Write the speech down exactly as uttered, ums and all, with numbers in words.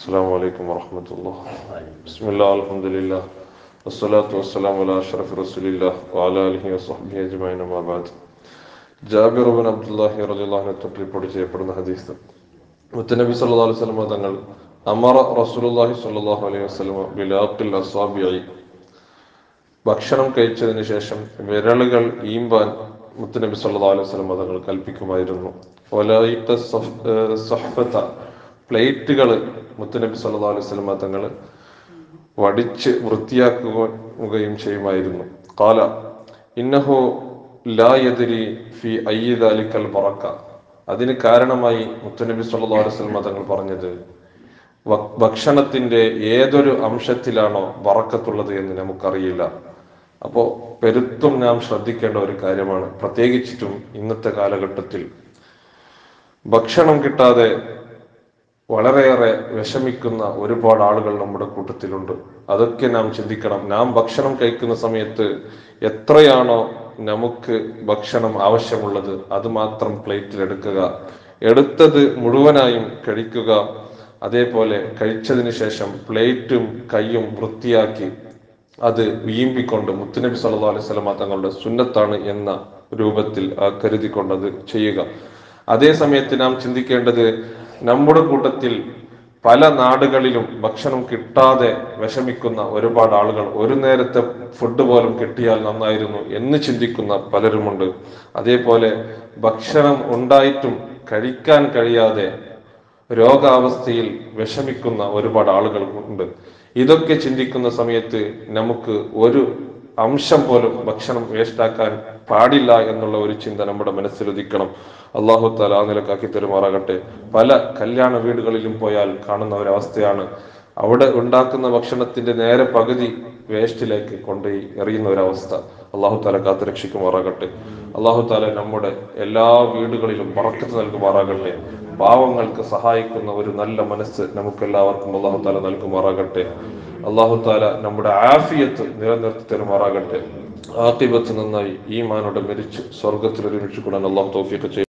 السلام عليكم ورحمة الله. بسم الله الحمد لله والصلاة والسلام على أشرف رسول الله وعلى آله وصحبه أجمعين أما بعد. Jabir bin Abdullahi റളിയല്ലാഹു അൻഹു report ചെയ്യപ്പെടുന്ന ഹദീസ്, മുത്തനബി സല്ലല്ലാഹു അലൈഹി വസല്ലം തങ്ങൾ അമറ റസൂലുള്ളാഹി സ്വല്ലല്ലാഹു അലൈഹി വസല്ലം ബിലാഖിൽ അസ്വാബിഇ, ഭക്ഷണം കഴിച്ചതിന് ശേഷം വിരലുകൾ ഈമ്പാൻ മുത്തനബി സല്ലല്ലാഹു അലൈഹി വസല്ലം തങ്ങൾ കൽപ്പിക്കുമായിരുന്നു. വലായിഖ സഹ്ഫത, പ്ലേറ്റുകൾ മുത്തനബി സല്ലല്ലാഹു അലൈഹി വസല്ലം തങ്ങൾ വടിച്ച് വൃത്തിയാക്കുകയും ചെയ്യുമായിരുന്നു. ഖാല ഇന്നഹു ലാ യദ്രി ഫി അയ്യി ദാലികൽ ബറക, അതിന് കാരണമായി മുത്തനബി സല്ലല്ലാഹു അലൈഹി വസല്ലം തങ്ങൾ പറഞ്ഞത്, ഭക്ഷണത്തിന്റെ ഏതൊരു അംശത്തിലാണോ ബറക്കത്തുള്ളത് എന്ന് നമുക്കറിയില്ല. അപ്പോൾ പെരുത്തും നാം ശ്രദ്ധിക്കേണ്ട ഒരു കാര്യമാണ്. പ്രത്യേകിച്ചിട്ടും ഇന്നത്തെ കാലഘട്ടത്തിൽ ഭക്ഷണം കിട്ടാതെ വളരെയേറെ വിഷമിക്കുന്ന ഒരുപാട് ആളുകൾ നമ്മുടെ കൂട്ടത്തിലുണ്ട്. അതൊക്കെ നാം ചിന്തിക്കണം. നാം ഭക്ഷണം കഴിക്കുന്ന സമയത്ത് എത്രയാണോ നമുക്ക് ഭക്ഷണം ആവശ്യമുള്ളത് അത് മാത്രം പ്ലേറ്റിൽ എടുക്കുക, എടുത്തത് മുഴുവനായും കഴിക്കുക. അതേപോലെ കഴിച്ചതിന് ശേഷം പ്ലേറ്റും കൈയും വൃത്തിയാക്കി അത് വീമ്പിക്കൊണ്ട് മുത്തുനബി സല്ലല്ലാഹു അലൈഹി വസല്ലം തങ്ങളുടെ സുന്നത്താണ് എന്ന രൂപത്തിൽ ആ കരുതിക്കൊണ്ട് അത് ചെയ്യുക. അതേ സമയത്ത് നാം ചിന്തിക്കേണ്ടത്, നമ്മുടെ കൂട്ടത്തിൽ പല നാടുകളിലും ഭക്ഷണം കിട്ടാതെ വിഷമിക്കുന്ന ഒരുപാട് ആളുകൾ, ഒരു നേരത്തെ ഫുഡ് പോലും കിട്ടിയാൽ നന്നായിരുന്നു എന്ന് ചിന്തിക്കുന്ന പലരുമുണ്ട്. അതേപോലെ ഭക്ഷണം ഉണ്ടായിട്ടും കഴിക്കാൻ കഴിയാതെ രോഗാവസ്ഥയിൽ വിഷമിക്കുന്ന ഒരുപാട് ആളുകൾ ഉണ്ട്. ഇതൊക്കെ ചിന്തിക്കുന്ന സമയത്ത് നമുക്ക് ഒരു അംശം പോലും ഭക്ഷണം വേസ്റ്റാക്കാൻ പാടില്ല എന്നുള്ള ഒരു ചിന്ത നമ്മുടെ മനസ്സിലുദിക്കണം. അല്ലാഹു തആല ആ നിലക്കാക്കി തരുമാറാകട്ടെ. പല കല്യാണ വീടുകളിലും പോയാൽ കാണുന്ന ഒരവസ്ഥയാണ്, അവിടെ ഉണ്ടാക്കുന്ന ഭക്ഷണത്തിന്റെ നേരെ പകുതി വേസ്റ്റിലേക്ക് കൊണ്ടുപോയി എറിയുന്ന ഒരവസ്ഥ. അല്ലാഹു തആല കാത്തുരക്ഷിക്കുമാറാകട്ടെ. അല്ലാഹു തആല നമ്മുടെ എല്ലാ വീടുകളിലും ബറക്കത്ത് നൽകുമാറാകട്ടെ. പാവങ്ങൾക്ക് സഹായിക്കുന്ന ഒരു നല്ല മനസ്സ് നമുക്കെല്ലാവർക്കും അല്ലാഹു തആല നൽകുമാറാകട്ടെ. അല്ലാഹു തആല നമ്മുടെ ആഫിയത്ത് നിലനിർത്തി തരുമാറാകട്ടെ. ആഖിബത്ത് നന്നായി ഈമാനോടെ മരിച്ച് സ്വർഗ്ഗത്തിൽ ഒരുമിച്ച് കൂടാൻ അല്ലാഹു തൗഫീഖ് ചെയ്യട്ടെ.